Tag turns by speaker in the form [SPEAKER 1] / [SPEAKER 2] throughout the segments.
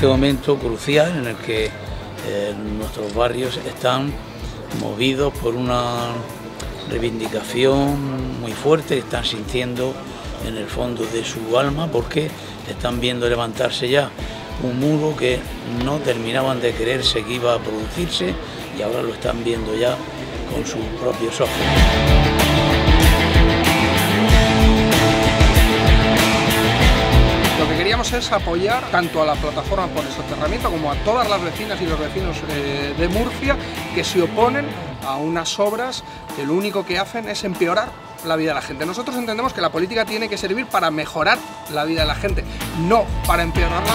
[SPEAKER 1] este momento crucial en el que nuestros barrios están movidos por una reivindicación muy fuerte, están sintiendo en el fondo de su alma porque están viendo levantarse ya un muro que no terminaban de creerse que iba a producirse y ahora lo están viendo ya con sus propios ojos.
[SPEAKER 2] Lo que queríamos es apoyar tanto a la plataforma por el soterramiento como a todas las vecinas y los vecinos de Murcia que se oponen a unas obras que lo único que hacen es empeorar la vida de la gente. Nosotros entendemos que la política tiene que servir para mejorar la vida de la gente, no para empeorarla.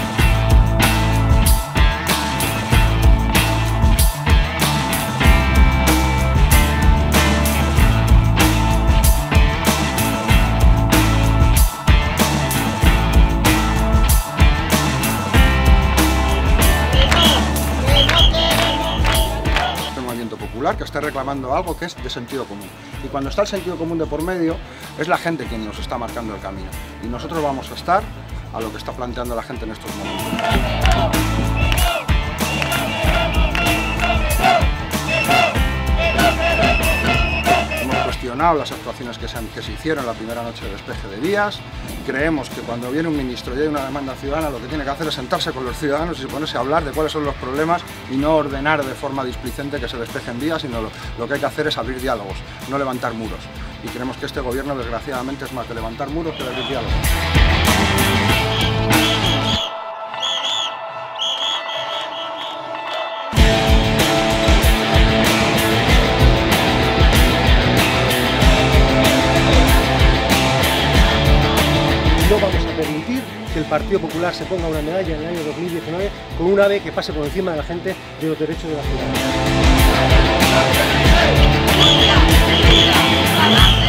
[SPEAKER 3] Popular que esté reclamando algo que es de sentido común, y cuando está el sentido común de por medio es la gente quien nos está marcando el camino y nosotros vamos a estar a lo que está planteando la gente en estos momentos. Las actuaciones que se hicieron la primera noche de despeje de vías. Creemos que cuando viene un ministro y hay una demanda ciudadana, lo que tiene que hacer es sentarse con los ciudadanos y ponerse a hablar de cuáles son los problemas y no ordenar de forma displicente que se despejen vías, sino lo que hay que hacer es abrir diálogos, no levantar muros. Y creemos que este gobierno, desgraciadamente, es más de levantar muros que de abrir diálogos.
[SPEAKER 4] No vamos a permitir que el Partido Popular se ponga una medalla en el año 2019 con un ave que pase por encima de la gente de los derechos de la ciudadanía.